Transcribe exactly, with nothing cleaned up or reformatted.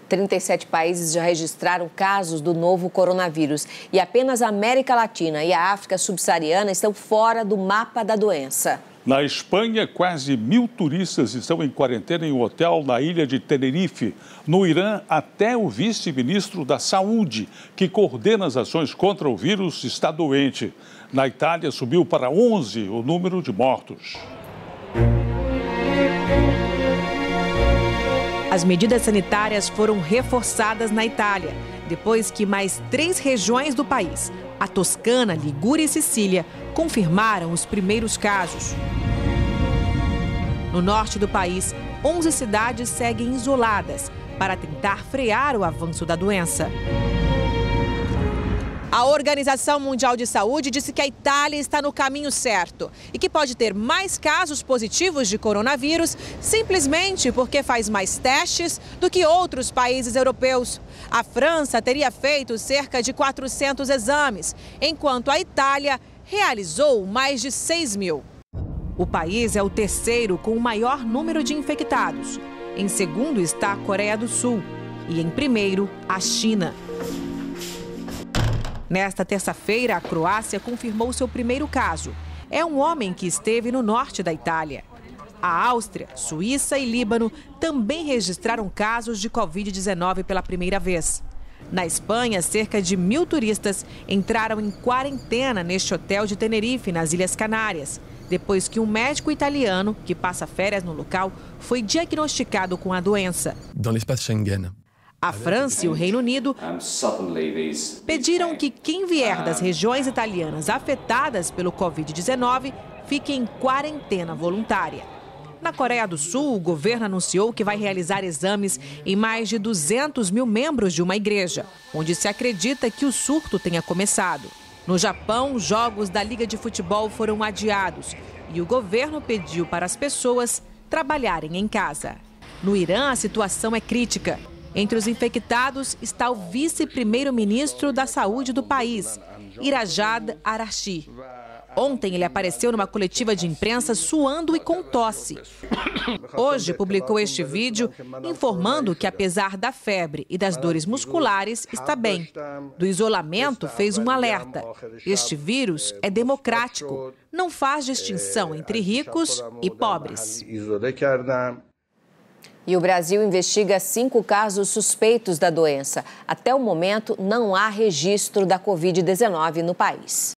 trinta e sete países já registraram casos do novo coronavírus e apenas a América Latina e a África subsaariana estão fora do mapa da doença. Na Espanha, quase mil turistas estão em quarentena em um hotel na ilha de Tenerife. No Irã, até o vice-ministro da Saúde, que coordena as ações contra o vírus, está doente. Na Itália, subiu para onze o número de mortos. As medidas sanitárias foram reforçadas na Itália, depois que mais três regiões do país, a Toscana, Ligúria e Sicília, confirmaram os primeiros casos. No norte do país, onze cidades seguem isoladas para tentar frear o avanço da doença. A Organização Mundial de Saúde disse que a Itália está no caminho certo e que pode ter mais casos positivos de coronavírus simplesmente porque faz mais testes do que outros países europeus. A França teria feito cerca de quatrocentos exames, enquanto a Itália realizou mais de seis mil. O país é o terceiro com o maior número de infectados. Em segundo está a Coreia do Sul e em primeiro a China. Nesta terça-feira, a Croácia confirmou seu primeiro caso. É um homem que esteve no norte da Itália. A Áustria, Suíça e Líbano também registraram casos de covid dezenove pela primeira vez. Na Espanha, cerca de mil turistas entraram em quarentena neste hotel de Tenerife, nas Ilhas Canárias, depois que um médico italiano, que passa férias no local, foi diagnosticado com a doença. Dans l'espace Schengen. A França e o Reino Unido pediram que quem vier das regiões italianas afetadas pelo covid dezenove fique em quarentena voluntária. Na Coreia do Sul, o governo anunciou que vai realizar exames em mais de duzentos mil membros de uma igreja, onde se acredita que o surto tenha começado. No Japão, jogos da Liga de Futebol foram adiados e o governo pediu para as pessoas trabalharem em casa. No Irã, a situação é crítica. Entre os infectados está o vice-primeiro-ministro da saúde do país, Irajad Arashi. Ontem ele apareceu numa coletiva de imprensa suando e com tosse. Hoje publicou este vídeo informando que, apesar da febre e das dores musculares, está bem. Do isolamento, fez um alerta. Este vírus é democrático, não faz distinção entre ricos e pobres. E o Brasil investiga cinco casos suspeitos da doença. Até o momento, não há registro da covid dezenove no país.